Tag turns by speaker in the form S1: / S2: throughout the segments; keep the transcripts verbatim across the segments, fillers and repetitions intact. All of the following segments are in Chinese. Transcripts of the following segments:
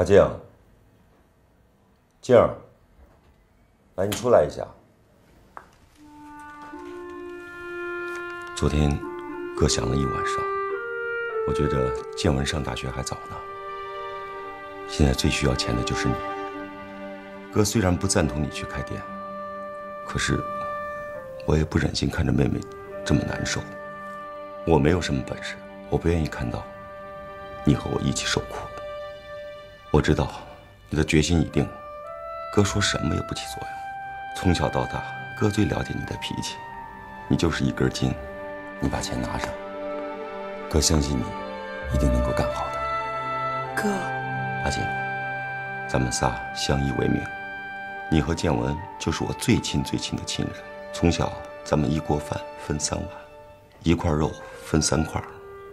S1: 阿静，静儿，来，你出来一下。昨天，哥想了一晚上，我觉着建文上大学还早呢。现在最需要钱的就是你。哥虽然不赞同你去开店，可是我也不忍心看着妹妹这么难受。我没有什么本事，我不愿意看到你和我一起受苦。我知道你的决心已定，哥说什么也不起作用。从小到大，哥最了解你的脾气，你就是一根筋。你把钱拿上，哥相信你一定能够干好的。
S2: 哥，
S1: 阿静，咱们仨相依为命，你和建文就是我最亲最亲的亲人。从小咱们一锅饭分三碗，一块肉分三块，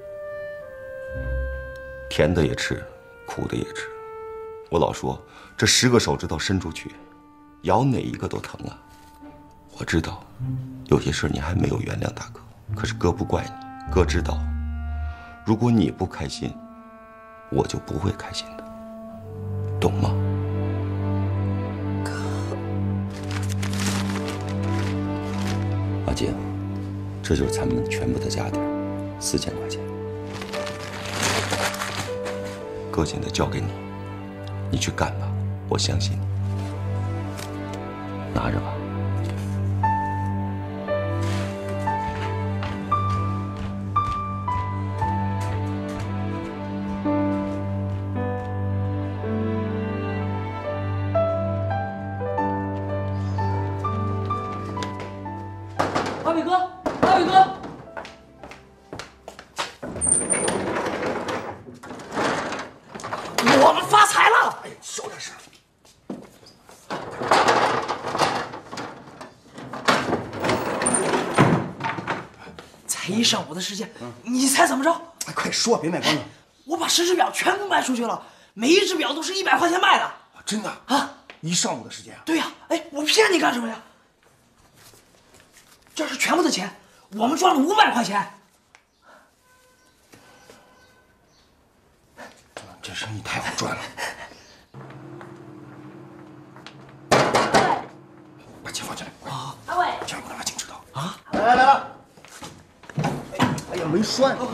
S1: 甜的也吃，苦的也吃。我老说这十个手指头伸出去，咬哪一个都疼啊。我知道有些事你还没有原谅大哥，可是哥不怪你，哥知道，如果你不开心，我就不会开心的，懂吗？
S2: 哥，
S1: 阿静，这就是咱们全部的家底，四千块钱，哥现在交给你，你去干吧，我相信你，拿着吧。
S3: 阿伟哥，阿伟哥，我们发财了！
S4: 哎，小点声。
S3: 才一上午的时间，嗯、你猜怎么着？
S4: 哎，快说，别卖关子。
S3: 我把十只表全部卖出去了，每一只表都是一百块钱卖的。
S4: 真的
S3: 啊？
S4: 一上午的时间啊？
S3: 对呀、啊，哎，我骗你干什么呀？这是全部的钱，我们赚了五百块钱。
S4: 这生意太好赚了。把钱放进来。啊，
S5: 阿伟，
S4: 千万不能让阿静知道
S3: 啊！
S4: 来来来了。哎，哎呀，没拴。
S3: 好。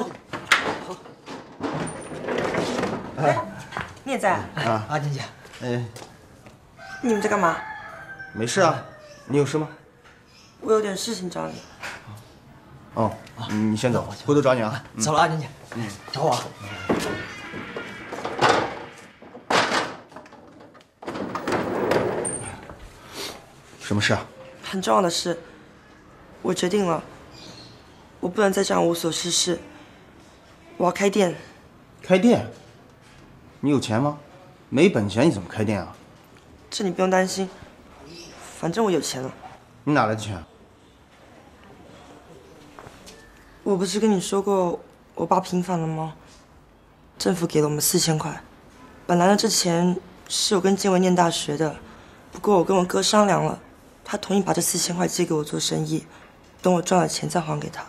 S2: 哎，你也在
S4: 啊？
S3: 阿静姐，
S4: 哎，
S2: 你们在干嘛？
S4: 没事啊，你有事吗？
S2: 我有点事情找你。
S4: 哦，你先走，回头找你啊。
S3: 走了，阿静姐。嗯，找我啊。
S4: 什么事啊？
S2: 很重要的事，我决定了，我不能再这样无所事事。我要开店。
S4: 开店？你有钱吗？没本钱你怎么开店啊？
S2: 这你不用担心，反正我有钱了。
S4: 你哪来的钱？
S2: 我不是跟你说过我爸平反了吗？政府给了我们四千块，本来呢这钱是我跟建文念大学的，不过我跟我哥商量了，他同意把这四千块借给我做生意，等我赚了钱再还给他。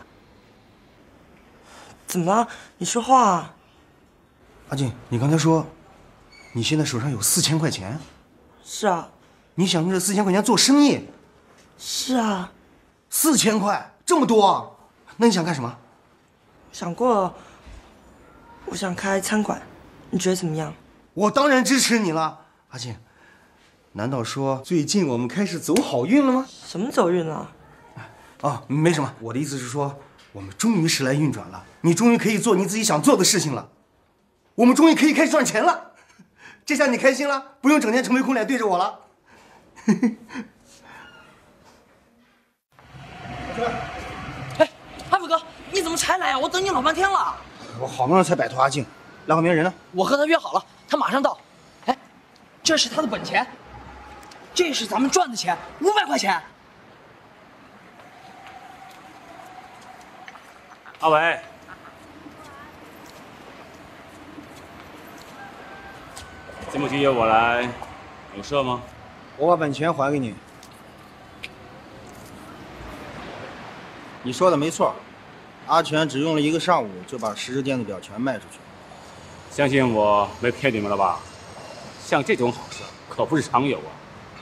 S2: 怎么了？你说话啊！
S4: 阿静，你刚才说，你现在手上有四千块钱？
S2: 是啊。
S4: 你想用这四千块钱做生意？
S2: 是啊。
S4: 四千块这么多啊？那你想干什么？
S2: 想过了，我想开餐馆，你觉得怎么样？
S4: 我当然支持你了，阿静。难道说最近我们开始走好运了吗？
S2: 什么走运了？
S4: 哦，没什么。我的意思是说，我们终于时来运转了，你终于可以做你自己想做的事情了，我们终于可以开始赚钱了。这下你开心了，不用整天愁眉苦脸对着我了。
S3: 哎，阿伟哥，你怎么才来呀？我等你老半天了。
S4: 我好不容易才摆脱阿静，赖浩明人呢？
S3: 我和他约好了，他马上到。哎，这是他的本钱，这是咱们赚的钱，五百块钱。
S6: 阿伟，这么急约我来，有事吗？
S4: 我把本钱还给你。
S7: 你说的没错，阿全只用了一个上午就把十只电子表全卖出去了。
S6: 相信我没骗你们了吧？ 像这种好事可不是常有啊。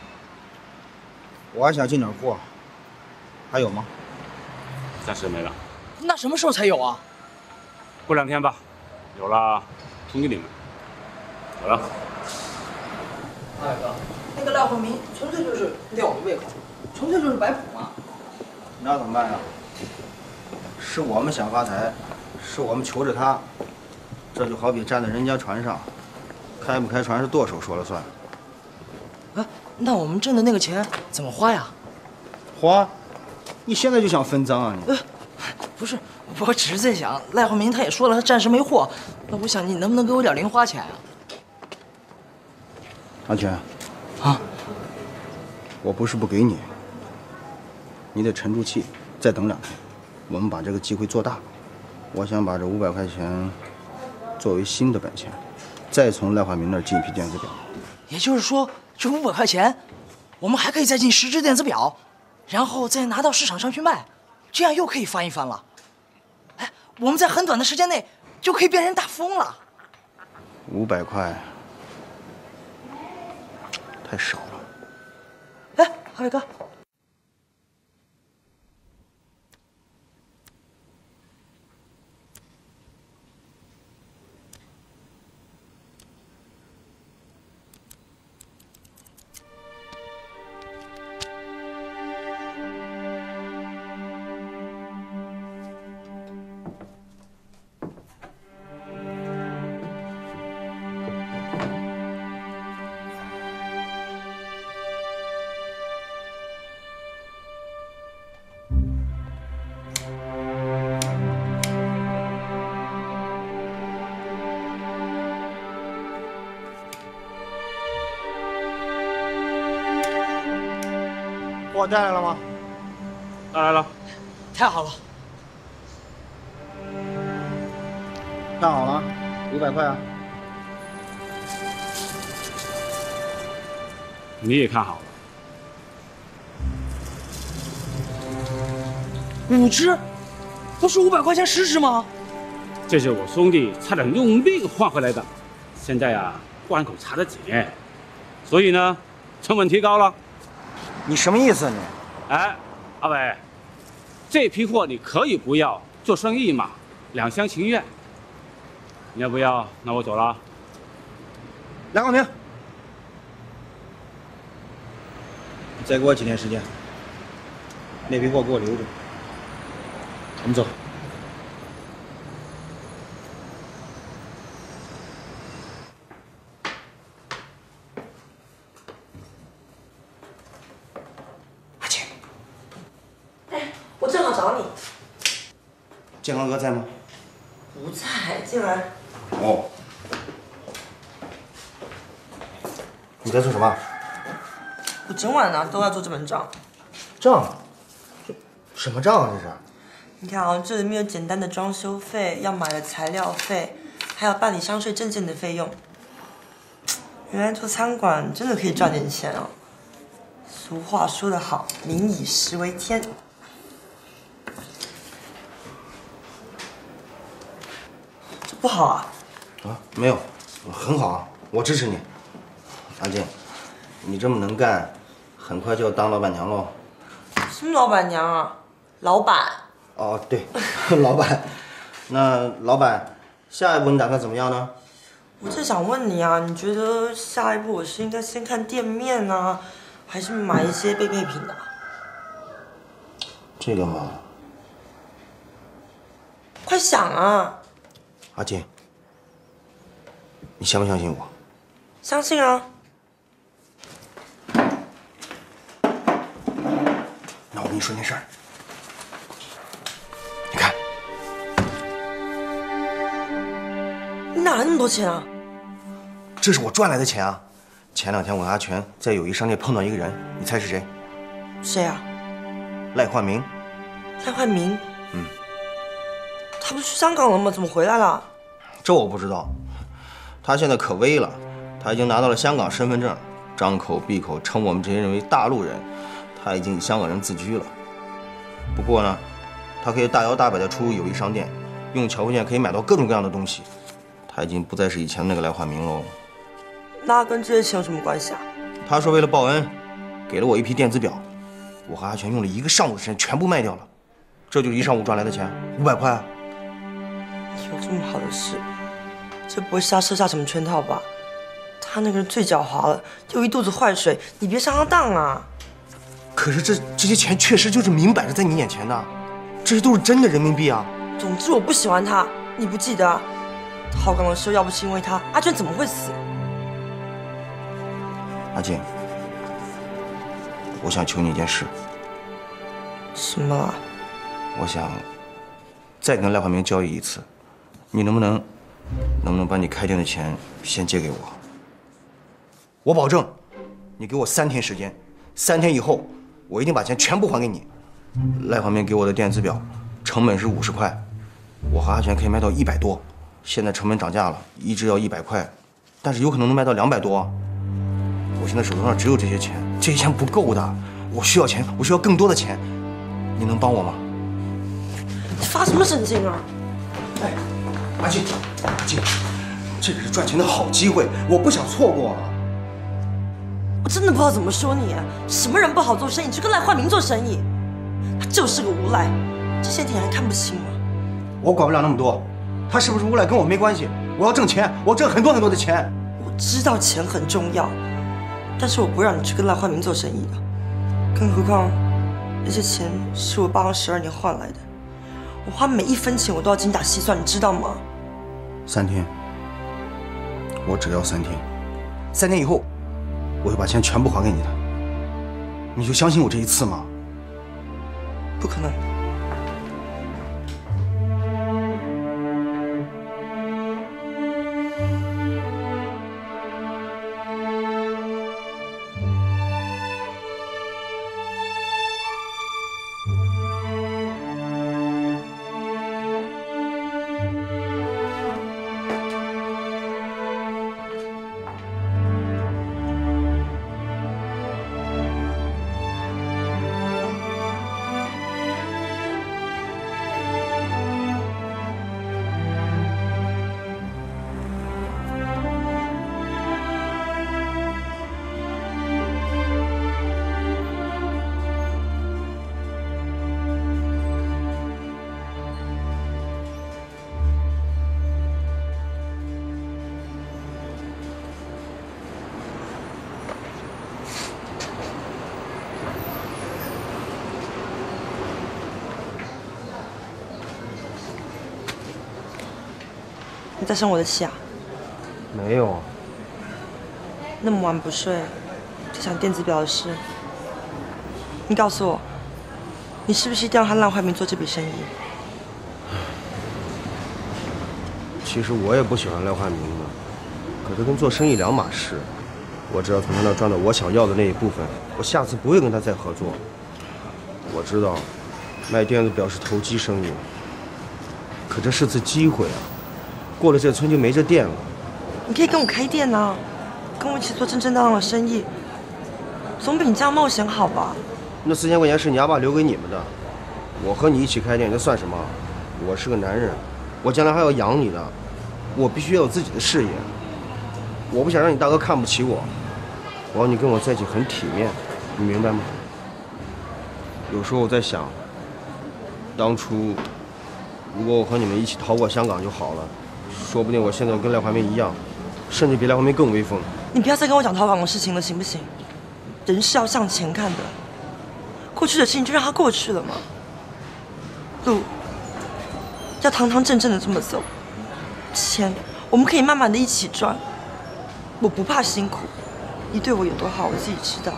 S7: 我还想进点货，还有吗？
S6: 暂时没了。
S3: 那什么时候才有啊？
S6: 过两天吧，有了通知你们。走了。
S3: 大哥，那个赖慧明纯粹就是吊我胃口，纯粹就是摆谱嘛。
S7: 那怎么办呀？是我们想发财，是我们求着他，这就好比站在人家船上，开不开船是舵手说了算。
S3: 啊，那我们挣的那个钱怎么花呀？
S7: 花？你现在就想分赃啊你？
S3: 呃，不是，我只是在想，赖慧明他也说了他暂时没货，那我想你能不能给我点零花钱啊？
S7: 阿全，
S3: 啊，
S7: 我不是不给你，你得沉住气，再等两天，我们把这个机会做大。我想把这五百块钱作为新的本钱，再从赖化民那儿进一批电子表。
S3: 也就是说，这五百块钱，我们还可以再进十只电子表，然后再拿到市场上去卖，这样又可以翻一番了。哎，我们在很短的时间内就可以变成大富翁了。
S7: 五百块太少了。
S3: 哎，浩伟哥。
S7: 货带来了吗？
S6: 带来了。
S3: 太好了。
S7: 看好了，五百块啊。
S6: 你也看好了。
S3: 五只，不是五百块钱十只吗？
S6: 这是我兄弟差点用命换回来的，现在呀、啊、关口查得紧，所以呢成本提高了。
S7: 你什么意思啊你？
S6: 哎，阿伟，这批货你可以不要，做生意嘛，两厢情愿。你要不要？那我走了。
S7: 梁广明，你再给我几天时间，那批货给我留着。我们走。
S2: 阿青，哎，我正好找你。
S4: 建刚哥在吗？
S2: 不在，进来。
S4: 哦。你在做什么？
S2: 我整晚呢都要做这本账。
S4: 账？这什么账啊？这是？
S2: 你看啊，这里面有简单的装修费，要买的材料费，还有办理商税证件的费用。原来做餐馆真的可以赚点钱哦。俗话说得好，民以食为天。这不好啊？
S4: 啊，没有，很好啊，我支持你。阿静，你这么能干，很快就要当老板娘喽。
S2: 什么老板娘啊？老板。
S4: 哦，对，老板。那老板，下一步你打算怎么样呢？
S2: 我正想问你啊，你觉得下一步我是应该先看店面呢，还是买一些必备品的？
S4: 这个嘛，
S2: 快想啊！
S4: 阿静，你相不相信我？
S2: 相信啊。
S4: 那我跟你说件事儿。你看，
S2: 你哪来那么多钱啊？
S4: 这是我赚来的钱啊！前两天我和阿全在友谊商店碰到一个人，你猜是谁？
S2: 谁啊？
S4: 赖焕明。
S2: 赖焕明？
S4: 嗯。
S2: 他不是去香港了吗？怎么回来了？
S4: 这我不知道。他现在可威了，他已经拿到了香港身份证，张口闭口称我们这些人为大陆人，他已经以香港人自居了。不过呢，他可以大摇大摆地出入友谊商店，用侨汇券可以买到各种各样的东西。他已经不再是以前那个赖焕明喽。
S2: 那跟这些钱有什么关系啊？
S4: 他说为了报恩，给了我一批电子表，我和阿全用了一个上午的时间全部卖掉了，这就是一上午赚来的钱，五百块啊！
S2: 有这么好的事，这不会是他设下什么圈套吧？他那个人最狡猾了，又一肚子坏水，你别上他当啊！
S4: 可是这这些钱确实就是明摆着在你眼前的，这些都是真的人民币啊！
S2: 总之我不喜欢他，你不记得啊？逃港的时候要不是因为他，阿娟怎么会死？
S4: 阿静，我想求你一件事。
S2: 什么啊？
S4: 我想再跟赖焕明交易一次，你能不能能不能把你开店的钱先借给我？我保证，你给我三天时间，三天以后我一定把钱全部还给你。赖焕明给我的电子表成本是五十块，我和阿全可以卖到一百多，现在成本涨价了，一只要一百块，但是有可能能卖到两百多。我现在手头上只有这些钱，这些钱不够的，我需要钱，我需要更多的钱，你能帮我吗？
S2: 你发什么神经啊？
S4: 哎，阿静，阿静，这个是赚钱的好机会，我不想错过啊！
S2: 我真的不知道怎么说你，什么人不好做生意，就跟赖焕明做生意，他就是个无赖，这些点还看不清吗？
S4: 我管不了那么多，他是不是无赖跟我没关系，我要挣钱，我要挣很多很多的钱。
S2: 我知道钱很重要。但是我不让你去跟赖焕明做生意的，更何况那些钱是我爸妈十二年换来的，我花每一分钱我都要精打细算，你知道吗？
S4: 三天，我只要三天，三天以后，我会把钱全部还给你的，你就相信我这一次吗？
S2: 不可能。你在生我的气啊？
S4: 没有。
S2: 那么晚不睡，就想电子表的事。你告诉我，你是不是一定要和赖焕明做这笔生意？
S7: 其实我也不喜欢赖焕明的，可这跟做生意两码事。我只要从他那赚到我想要的那一部分，我下次不会跟他再合作。我知道，卖电子表是投机生意，可这是次机会啊！过了这村就没这店了。
S2: 你可以跟我开店啊，跟我一起做正正当当的生意，总比你这样冒险好吧？
S7: 那四千块钱是你阿爸留给你们的，我和你一起开店，这算什么？我是个男人，我将来还要养你的，我必须要有自己的事业。我不想让你大哥看不起我，我要你跟我在一起很体面，你明白吗？有时候我在想，当初如果我和你们一起逃过香港就好了，说不定我现在跟赖焕明一样，甚至比赖焕明更威风。
S2: 你不要再跟我讲逃港的事情了，行不行？人是要向前看的，过去的事情就让它过去了嘛。路要堂堂正正的这么走，钱我们可以慢慢的一起赚。我不怕辛苦，你对我有多好，我自己知道。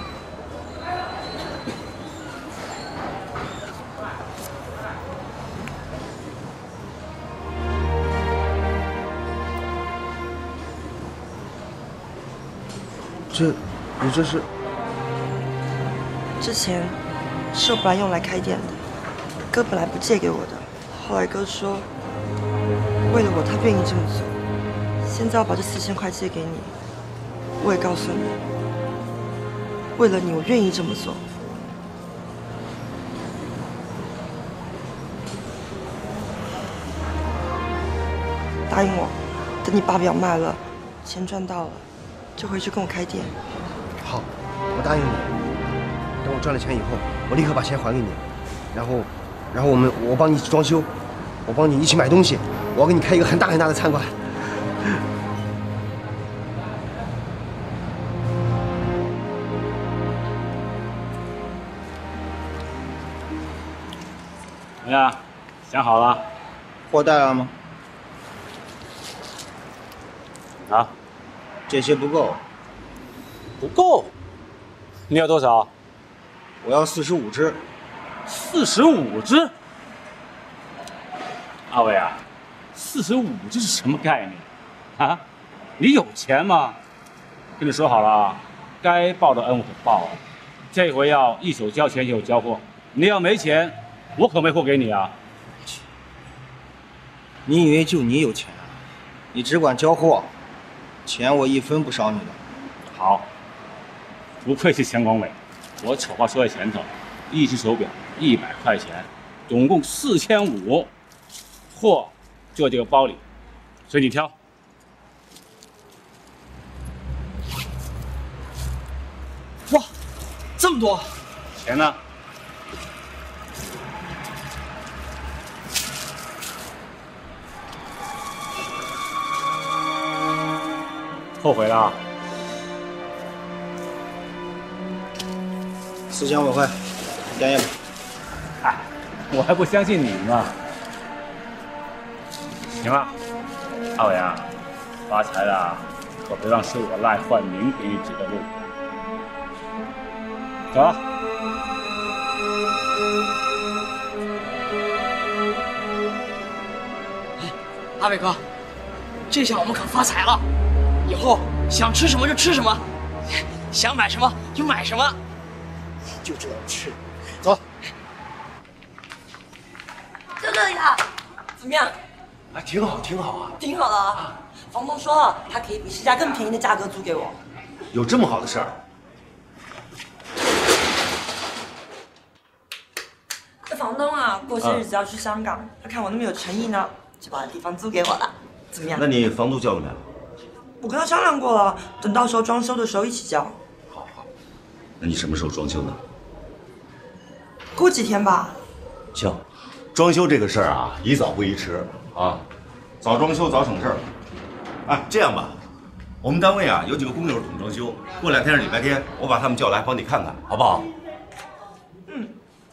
S7: 这，你这是？
S2: 之前是我本来用来开店的，哥本来不借给我的，后来哥说，为了我他愿意这么做，现在要把这四千块借给你，我也告诉你，为了你我愿意这么做。答应我，等你把表卖了，钱赚到了， 就回去跟我开店。
S4: 好，我答应你。等我赚了钱以后，我立刻把钱还给你，然后，然后我们我帮你一起装修，我帮你一起买东西，我要给你开一个很大很大的餐馆。
S6: 怎么样？想好了？
S7: 货带了吗？
S6: 啊，
S7: 这些不够，
S6: 不够。你要多少？
S7: 我要四十五只。
S6: 四十五只。阿伟啊，四十五只是什么概念？啊，你有钱吗？跟你说好了，该报的恩我报，这回要一手交钱一手交货。你要没钱，我可没货给你啊！
S7: 你以为就你有钱？你只管交货，钱我一分不少你的。
S6: 好，不愧是钱广伟，我丑话说在前头，一只手表一百块钱，总共四千五，货就在这个包里，随你挑。
S3: 哇，这么多！
S6: 钱呢？后悔了？
S7: 四千五百块，验验吧。
S6: 哎，我还不相信你呢。行了，阿伟啊，发财了，可别让是我赖焕明给你指的路。走了。
S3: 阿伟哥，这下我们可发财了，以后想吃什么就吃什么，想买什么就买什么，就这样吃。
S7: 走。
S2: 就这里啦，怎么样？
S4: 啊，挺好，挺好啊。
S2: 挺好的啊。房东说他可以比市价更便宜的价格租给我。
S4: 有这么好的事儿？
S2: 这房东啊，过些日子要去香港，他看我那么有诚意呢，就把地方租给我了。怎么样？
S1: 那你房租交了没有？
S2: 我跟他商量过了，等到时候装修的时候一起交。
S1: 好好，那你什么时候装修呢？
S2: 过几天吧。
S1: 行，装修这个事儿啊，宜早不宜迟啊，早装修早省事儿。哎，这样吧，我们单位啊有几个工友懂装修，过两天是礼拜天，我把他们叫来帮你看看，好不好？
S2: 嗯。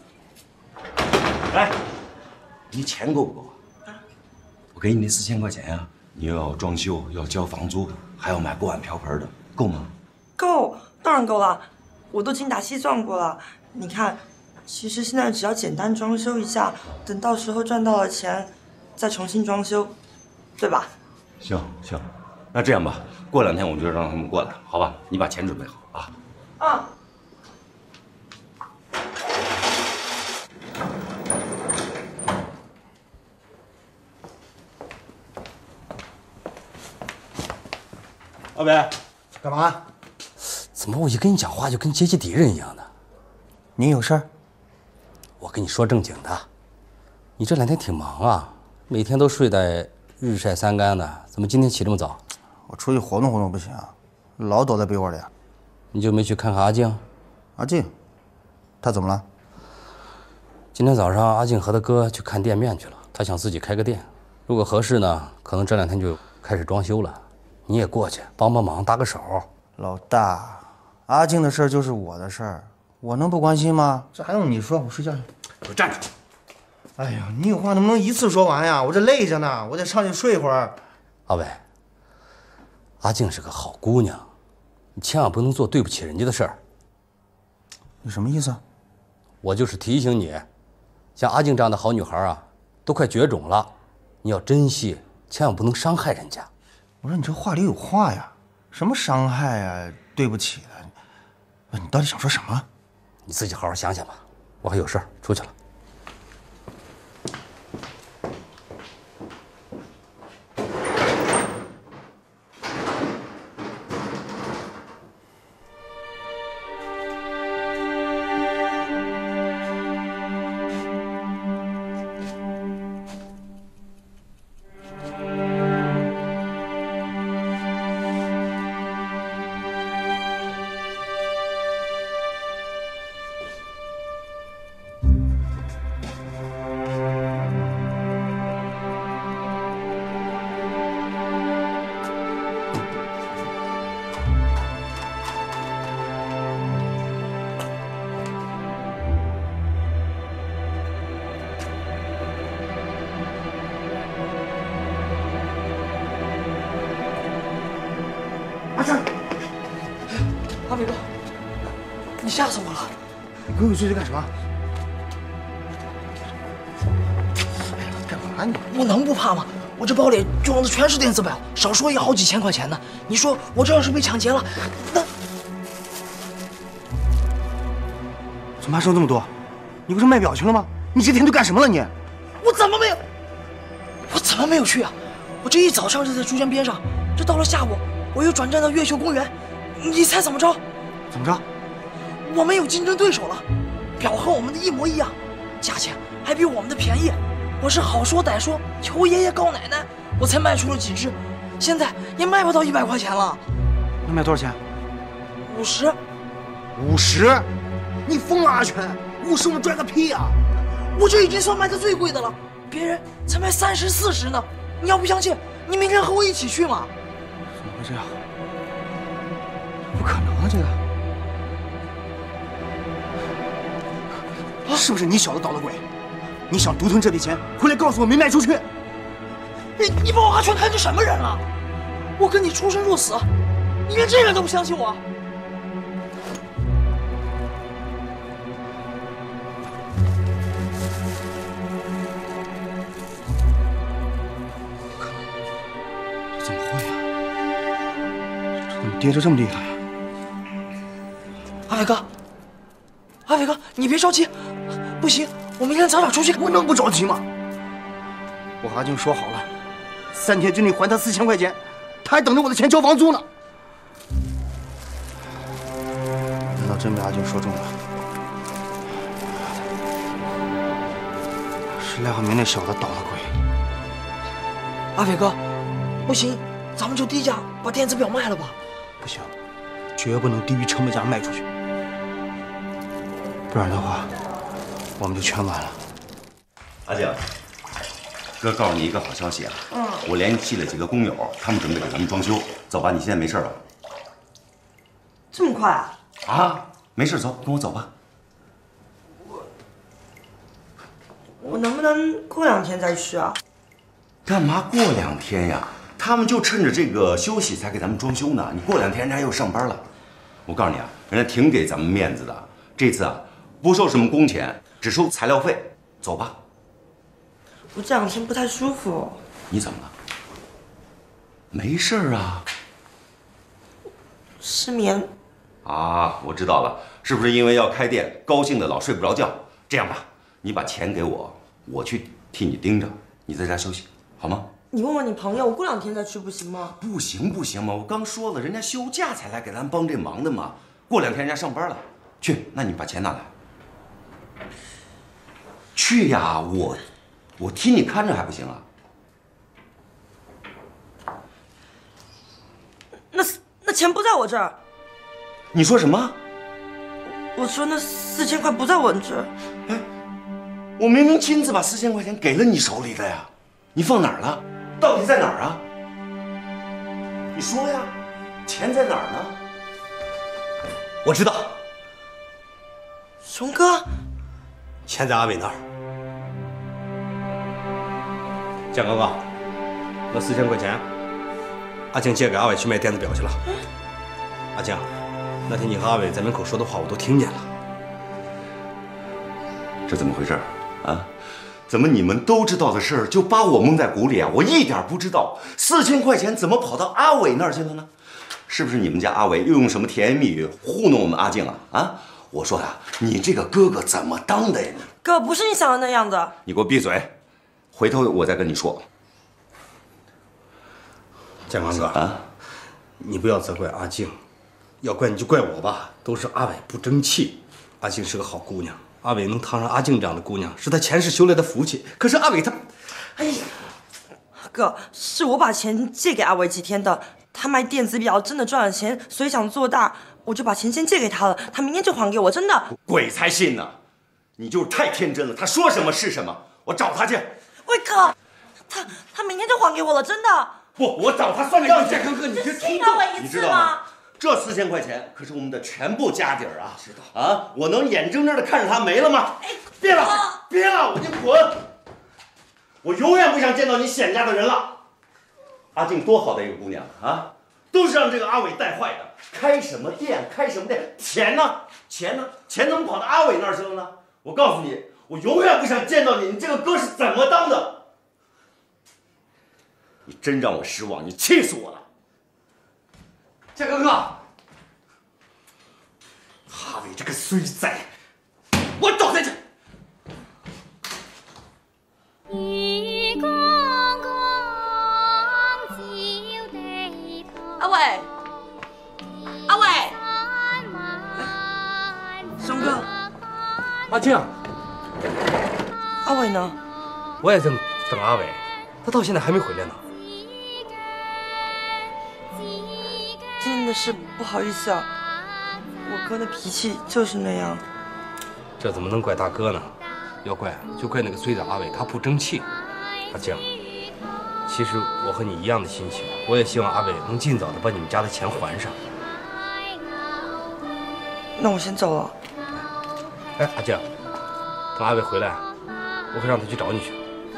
S1: 来，你钱够不够啊？我给你那四千块钱呀，你又要装修，又要交房租，还要买锅碗瓢盆的，够吗？
S2: 够，当然够了，我都精打细算过了。你看，其实现在只要简单装修一下，等到时候赚到了钱，再重新装修，对吧？
S1: 行行，那这样吧，过两天我就让他们过来，好吧？你把钱准备好啊。
S2: 啊。
S6: 阿伟，
S4: 干嘛？
S5: 怎么我一跟你讲话就跟阶级敌人一样的？
S4: 你有事儿？
S5: 我跟你说正经的，你这两天挺忙啊，每天都睡得日晒三竿的，怎么今天起这么早？
S7: 我出去活动活动不行啊，老躲在被窝里啊。
S5: 你就没去看看阿静？
S7: 阿静，她怎么了？
S5: 今天早上阿静和他哥去看店面去了，他想自己开个店，如果合适呢，可能这两天就开始装修了。你也过去帮帮忙，搭个手。
S7: 老大，阿静的事儿就是我的事儿，我能不关心吗？这还用你说？我睡觉去。
S6: 给我站住！
S7: 哎呀，你有话能不能一次说完呀？我这累着呢，我得上去睡会儿。
S5: 阿伟，阿静是个好姑娘，你千万不能做对不起人家的事儿。
S7: 你什么意思？
S5: 我就是提醒你，像阿静这样的好女孩啊，都快绝种了，你要珍惜，千万不能伤害人家。
S7: 我说你这话里有话呀，什么伤害啊，对不起的，你到底想说什么？
S5: 你自己好好想想吧，我还有事儿出去了。
S3: 吓死我了！
S4: 你鬼鬼祟祟干什么？哎呀，干嘛你？
S3: 我能不怕吗？我这包里装的全是电子表，少说也好几千块钱呢。你说我这要是被抢劫了，那
S4: 怎么还剩这么多？你不是卖表去了吗？你这天都干什么了你？
S3: 我怎么没有？我怎么没有去啊？我这一早上就在珠江边上，这到了下午我又转战到越秀公园。你猜怎么着？
S4: 怎么着？
S3: 我们有竞争对手了，表和我们的一模一样，价钱还比我们的便宜。我是好说歹说，求爷爷告奶奶，我才卖出了几只，现在也卖不到一百块钱了。
S4: 能卖多少钱？
S3: 五十。
S4: 五十？你疯了阿全？五十我们赚个屁啊！
S3: 我这已经算卖的最贵的了，别人才卖三十四十呢。你要不相信，你明天和我一起去嘛？
S4: 怎么会这样？不可能啊，这个。是不是你小子捣的鬼？你想独吞这笔钱，回来告诉我没卖出去？
S3: 你你把我阿全看成什么人了？我跟你出生入死，你连这个都不相信我？
S4: 这怎么会呀？这怎么跌得这么厉害呀？
S3: 阿伟哥，阿伟哥，你别着急，不行，我明天早点出去。
S4: 我能不着急吗？我和阿静说好了，三天之内还他四千块钱，他还等着我的钱交房租呢。难道真被阿静说中了？是赖浩明那小子捣的鬼。
S3: 阿伟哥，不行，咱们就低价把电子表卖了吧。
S4: 不行，绝不能低于成本价卖出去，不然的话，我们就全完了。
S1: 阿静，哥告诉你一个好消息啊！嗯，我联系了几个工友，他们准备给咱们装修。走吧，你现在没事吧？
S2: 这么快啊？
S1: 啊，没事，走，跟我走吧。
S2: 我我能不能过两天再去啊？
S1: 干嘛过两天呀？他们就趁着这个休息才给咱们装修呢。你过两天人家又上班了。我告诉你啊，人家挺给咱们面子的。这次啊，不收什么工钱，只收材料费。走吧。
S2: 我这两天不太舒服。
S1: 你怎么了？没事啊。
S2: 失眠。
S1: 啊，我知道了，是不是因为要开店，高兴的老睡不着觉？这样吧，你把钱给我，我去替你盯着，你在家休息，好吗？
S2: 你问问你朋友，我过两天再去不行吗？
S1: 不行不行嘛，我刚说了，人家休假才来给咱帮这忙的嘛。过两天人家上班了，去，那你把钱拿来。去呀，我我替你看着还不行啊？
S2: 那那钱不在我这儿。
S1: 你说什么？
S2: 我说那四千块不在我这儿。
S1: 哎，我明明亲自把四千块钱给了你手里的呀，你放哪儿了？到底在哪儿啊？你说呀，钱在哪儿呢？
S5: 我知道，
S2: 熊哥，
S5: 钱在阿伟那儿。建哥哥，那四千块钱，阿静借给阿伟去卖电子表去了。嗯、阿静，那天你和阿伟在门口说的话我都听见了。
S1: 这怎么回事啊？怎么你们都知道的事儿，就把我蒙在鼓里啊？我一点不知道，四千块钱怎么跑到阿伟那儿去了呢？是不是你们家阿伟又用什么甜言蜜语糊弄我们阿静啊？啊！我说呀，你这个哥哥怎么当的呀？你
S2: 哥，不是你想的那样的。
S1: 你给我闭嘴！回头我再跟你说。
S5: 建刚哥啊，你不要责怪阿静，要怪你就怪我吧，都是阿伟不争气。阿静是个好姑娘。阿伟能趟上阿静这样的姑娘，是他前世修来的福气。可是阿伟他，
S2: 哎呀，哥，是我把钱借给阿伟几天的。他卖电子表真的赚了钱，所以想做大，我就把钱先借给他了。他明天就还给我，真的。
S1: 鬼才信呢！你就是太天真了。他说什么是什么。我找他去。
S2: 喂，哥，他他明天就还给我了，真的。
S1: 不，我找他算账去。
S5: 建康哥，你别
S2: 信了我一次吗？
S1: 这四千块钱可是我们的全部家底儿啊！知道啊，我能眼睁睁的看着他没了吗？哎，别了，别了，你滚！我永远不想见到你显家的人了。阿静多好的一个姑娘啊，都是让这个阿伟带坏的。 开什么店？开什么店？钱呢？钱呢？钱怎么跑到阿伟那儿去了呢？我告诉你，我永远不想见到你！你这个哥是怎么当的？你真让我失望，你气死我了！
S5: 建哥哥，阿伟这个衰仔，我找他去！
S2: 阿伟，阿伟，熊哥，
S5: 阿静，
S2: 阿伟呢？
S5: 我也正等阿伟，他到现在还没回来呢。
S2: 今天的事不好意思啊，我哥的脾气就是那样。
S5: 这怎么能怪大哥呢？要怪就怪那个衰仔阿伟，他不争气。阿静，其实我和你一样的心情，我也希望阿伟能尽早的把你们家的钱还上。
S2: 那我先走了。
S5: 哎，阿静，等阿伟回来，我会让他去找你去。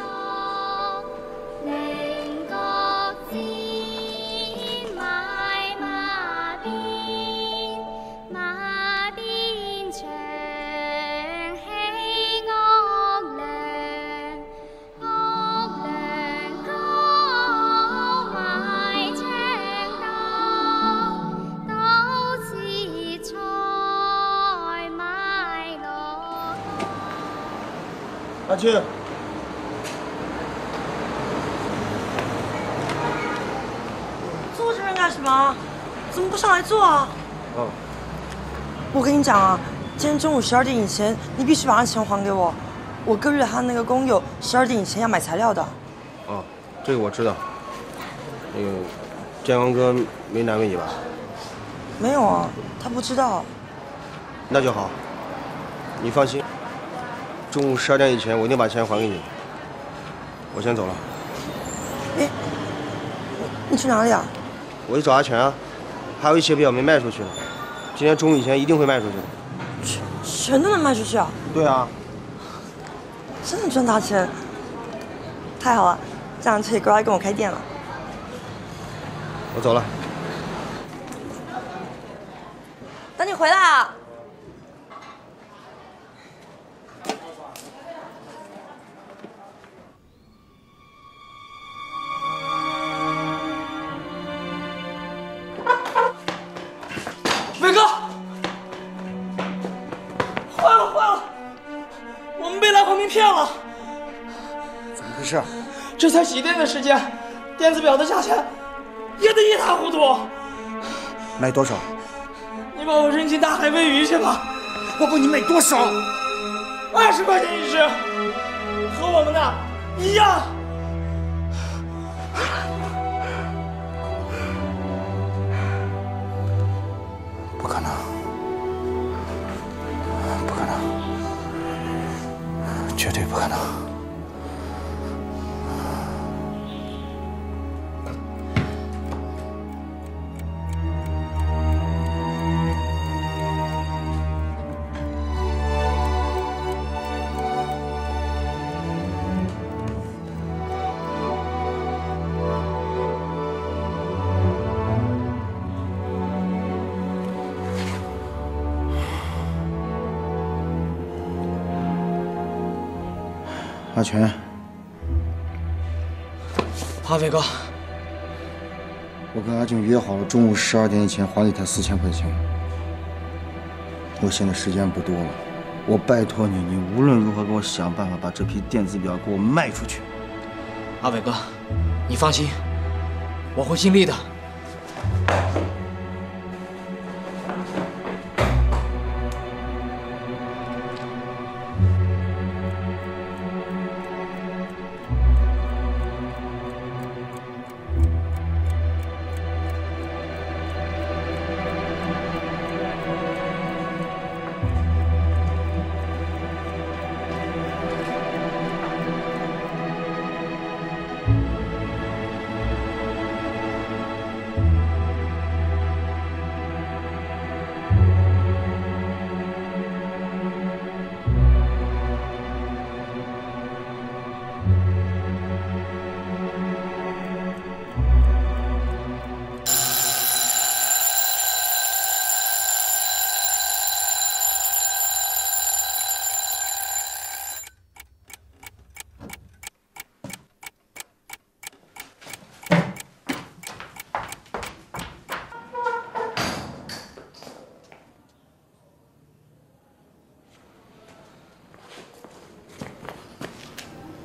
S7: 阿庆，
S2: 坐这边干什么？怎么不上来坐啊？
S7: 哦，
S2: 我跟你讲啊，今天中午十二点以前，你必须把那钱还给我。我哥约他那个工友十二点以前要买材料的。
S7: 哦，这个我知道。那个建光哥没难为你吧？
S2: 没有啊，他不知道。
S7: 那就好，你放心。中午十二点以前，我一定把钱还给你。我先走了。
S2: 哎，你去哪里啊？
S7: 我去找阿全啊，还有一些表没卖出去呢，今天中午以前一定会卖出去的。
S2: 全全都能卖出去啊？
S7: 对啊。
S2: 真的赚大钱，太好了，这样就可以过来跟我开店了。
S7: 我走了。
S2: 等你回来啊！
S3: 伟哥，坏了坏了，我们被来访民骗了。
S7: 怎么回事？
S3: 这才几天的时间，电子表的价钱跌得一塌糊涂。
S7: 卖多少？
S3: 你把我扔进大海喂鱼去吧。
S7: 我问你卖多少？
S3: 二十块钱一只，和我们的一样。
S7: 不可能，不可能，绝对不可能。阿全，
S3: 阿伟哥，
S7: 我跟阿静约好了，中午十二点以前还给他四千块钱。我现在时间不多了，我拜托你，你无论如何给我想办法把这批电子表给我卖出去。
S3: 阿伟哥，你放心，我会尽力的。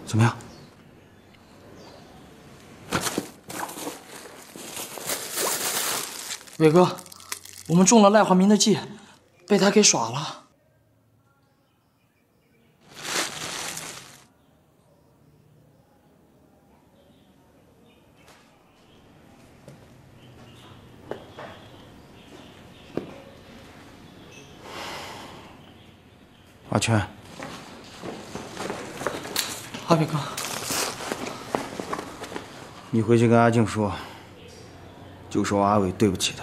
S4: 怎么样？
S3: 伟哥，我们中了赖化民的计，被他给耍了。
S7: 阿全，
S3: 阿伟哥，
S7: 你回去跟阿静说，就说阿伟对不起他。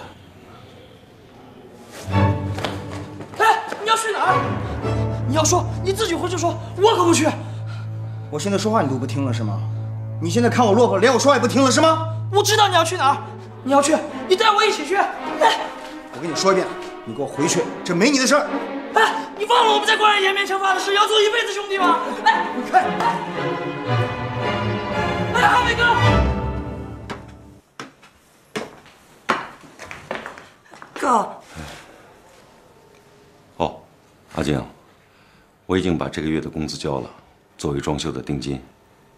S3: 哎，你要去哪儿？你要说你自己回去说，我可不去。
S7: 我现在说话你都不听了是吗？你现在看我落魄，连我说话也不听了是吗？
S3: 我知道你要去哪儿，你要去，你带我一起去。哎，
S7: 我跟你说一遍，你给我回去，这没你的事儿。
S3: 哎，你忘了我们在关人颜面前发的誓，要做一辈子兄弟吗？哎，
S7: 你看，
S3: 哎，阿伟哥，哥。
S1: 哦，阿静，我已经把这个月的工资交了，作为装修的定金。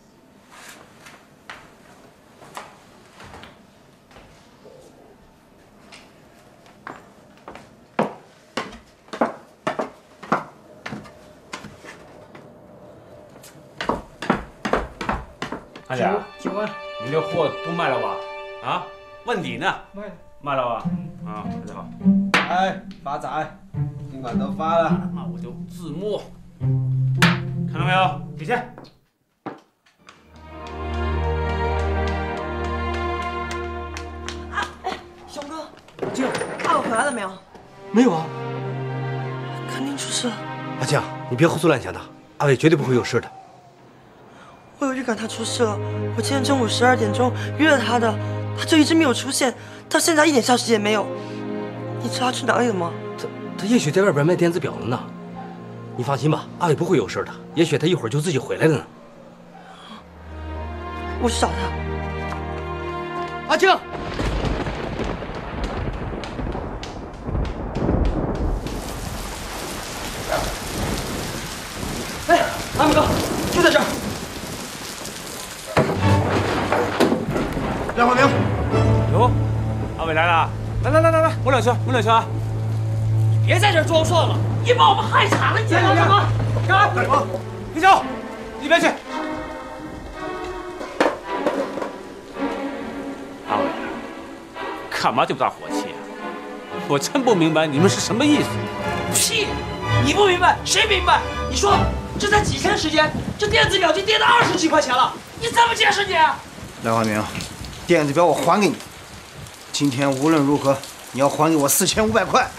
S6: 阿姐，请问你的货都卖了吧？啊，问你呢？卖了，卖了吧？啊，大家好。
S8: 哎，发财，今晚都发了。
S6: 那我就自摸。看到没有？给钱。
S2: 啊，哎，熊哥，静，阿伟回来了没有？
S4: 没有啊。
S2: 肯定出事了。
S5: 阿静，你别胡思乱想的，阿伟绝对不会有事的。
S2: 我有预感他出事了。我今天中午十二点钟约了他的，他就一直没有出现，到现在一点消息也没有。你知道他去哪里了吗？
S5: 他他也许在外边卖电子表了呢。你放心吧，阿伟不会有事的。也许他一会儿就自己回来了呢。
S2: 我去找他。
S3: 阿静，哎，阿伟哥，就在这儿。
S7: 梁怀明，
S6: 哟，阿伟来了，来来来来来，摸两圈，摸两圈啊！
S3: 你别在这儿装蒜了，你把我们害惨了，你想干什么？
S6: 干什么？李九，一边去。阿伟，干嘛这么大火气啊？我真不明白你们是什么意思。
S3: 屁！你不明白，谁明白？你说，这才几天时间，这电子表就跌到二十几块钱了，你怎么解释你？
S7: 梁怀明，电子表我还给你。今天无论如何，你要还给我四千五百块。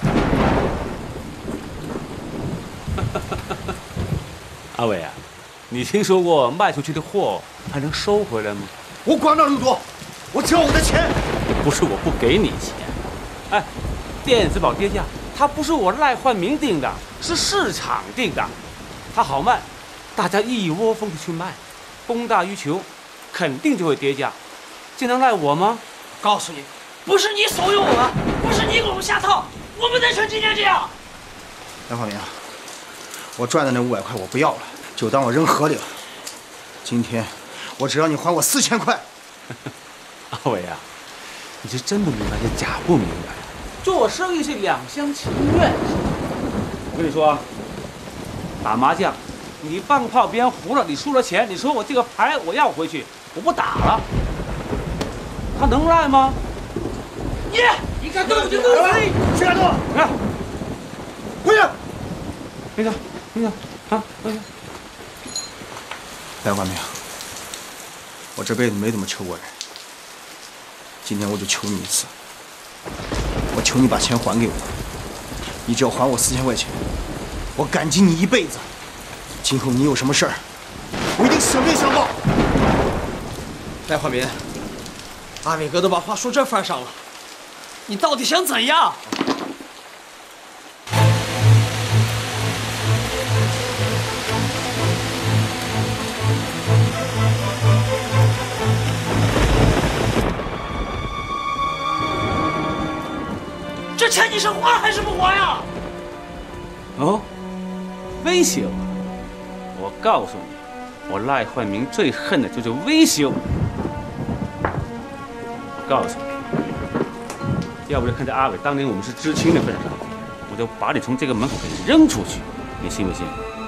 S6: 阿伟啊，你听说过卖出去的货还能收回来吗？
S7: 我管不了那么多，我只要我的钱。
S6: 不是我不给你钱，哎，电子表跌价，它不是我赖焕明定的，是市场定的，它好卖，大家一窝蜂的去卖，供大于求，肯定就会跌价，这能赖我吗？
S3: 告诉你，不是你怂恿我们，不是你给我们下套，我们能成今天这样。
S7: 梁怀明，我赚的那五百块我不要了，就当我扔河里了。今天我只要你还我四千块。
S6: 阿伟啊，你是真不明白，是假不明白。做生意是两厢情愿。我跟你说啊，打麻将，你放炮别人胡了，你输了钱，你说我这个牌我要回去，我不打了，他能赖吗？
S3: 你，你敢动我就弄死你！
S7: 谁敢动？
S6: 来，
S7: 回去。
S6: 那个，那个，啊，那个。
S7: 梁怀明，我这辈子没怎么求过人，今天我就求你一次，我求你把钱还给我。你只要还我四千块钱，我感激你一辈子。今后你有什么事儿，我一定舍命相报。
S3: 赖焕民，阿伟哥都把话说这份上了，你到底想怎样？这钱你是还还是不还呀？
S6: 哦，威胁我！我告诉你， 我赖焕明最恨的就是威胁我。我告诉你，要不是看在阿伟当年我们是知青的份上，我就把你从这个门口给扔出去，你信不信？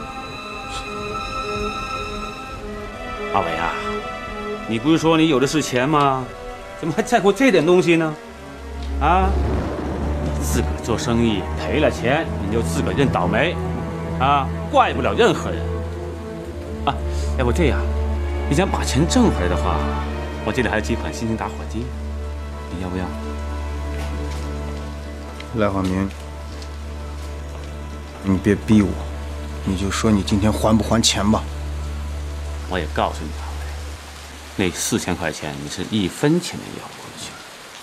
S6: 阿伟啊，你不是说你有的是钱吗？怎么还在乎这点东西呢？啊，你自个儿做生意赔了钱，你就自个儿认倒霉，啊，怪不了任何人。啊，要不这样，你想把钱挣回来的话，我这里还有几款新型打火机，你要不要？
S7: 赖焕明，你别逼我，你就说你今天还不还钱吧。
S6: 我也告诉你，阿伟，那四千块钱你是一分钱也要不回去。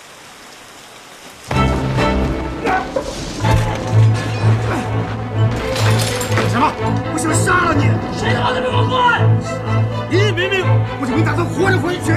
S4: 干什么？我想杀了你！谁他妈的给我滚！你明明我就没打算活着回去。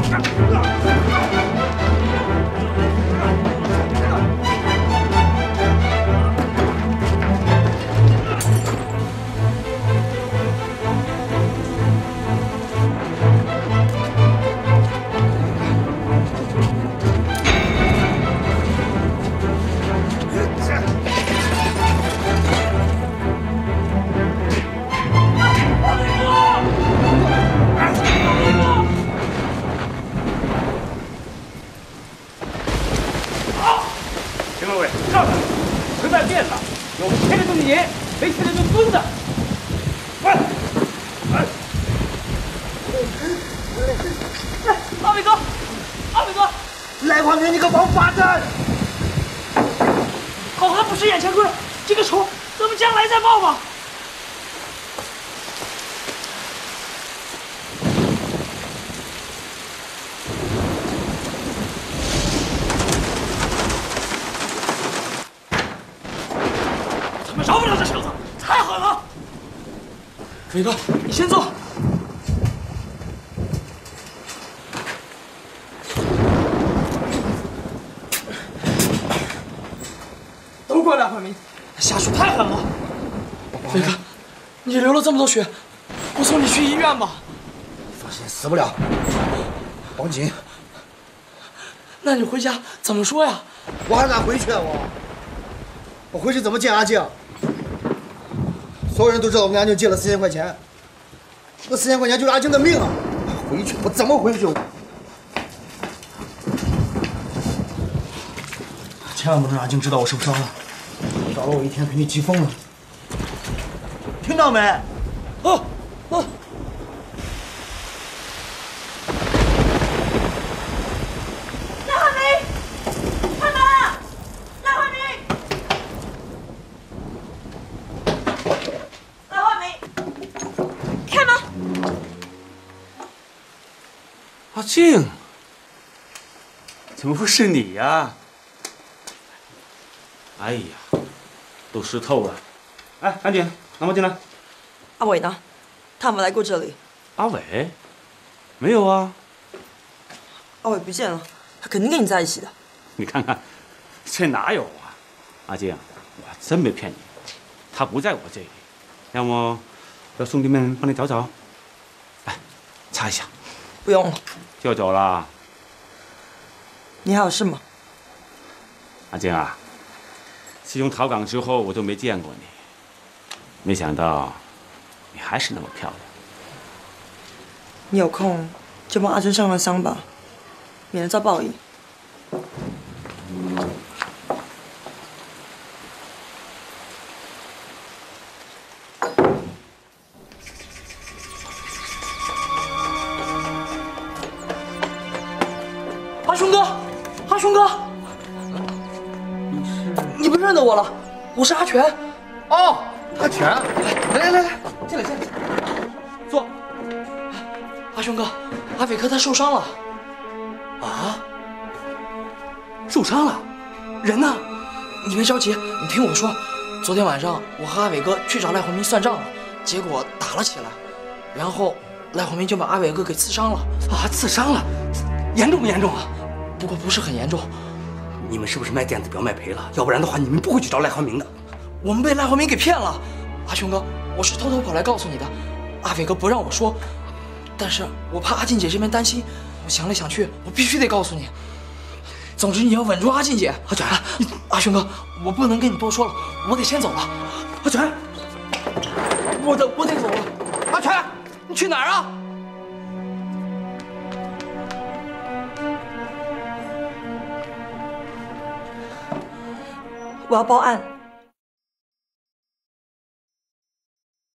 S3: 伟哥，你先坐。
S4: 都怪赖焕明，
S3: 下手太狠了。伟哥，你流了这么多血，我送你去医院吧。
S4: 放心，死不了。绑紧。
S3: 那你回家怎么说呀？
S4: 我还敢回去啊？我，我回去怎么见阿静？所有人都知道我跟阿静借了四千块钱，那四千块钱就是阿静的命啊！回去我怎么回去？千万不能让阿静知道我受伤了，找了我一天肯定急疯了。听到没？
S3: 哦哦。
S9: 赖焕明，开门啊！赖焕明。赖焕明，开门！
S6: 阿静，怎么会是你呀？哎呀，都湿透了。哎，赶紧拿毛巾来。
S2: 阿伟呢？他有没有来过这里？
S6: 阿伟？没有啊。
S2: 阿伟不见了，他肯定跟你在一起的。
S6: 你看看，这哪有啊？阿静，我真没骗你，他不在我这里。要么让兄弟们帮你找找。来，擦一下。
S2: 不用了。
S6: 就走了。
S2: 你还有事吗？
S6: 阿静啊，自从逃港之后，我就没见过你，没想到你还是那么漂亮。
S2: 你有空就帮阿珍上个香吧，免得遭报应。
S3: 阿雄哥，阿雄哥，你是？你不认得我了？我是阿全。
S4: 哦，阿全，来来来来，进来进来，坐。
S3: 阿雄哥，阿伟哥他受伤了。啊？受伤了？人呢？你别着急，你听我说。昨天晚上我和阿伟哥去找赖焕明算账了，结果打了起来，然后赖焕明就把阿伟哥给刺伤了。
S5: 啊，刺伤了，严重不严重啊？
S3: 不过不是很严重。
S5: 你们是不是卖电子表卖赔了？要不然的话，你们不会去找赖焕明的。
S3: 我们被赖焕明给骗了。阿雄哥，我是偷偷跑来告诉你的。 阿伟哥不让我说，但是我怕阿静姐这边担心，我想来想去，我必须得告诉你。总之你要稳住阿静姐。阿全，阿轩哥，我不能跟你多说了，我得先走了。阿全，我得我得走了。阿全，你去哪儿啊？
S2: 我要报案。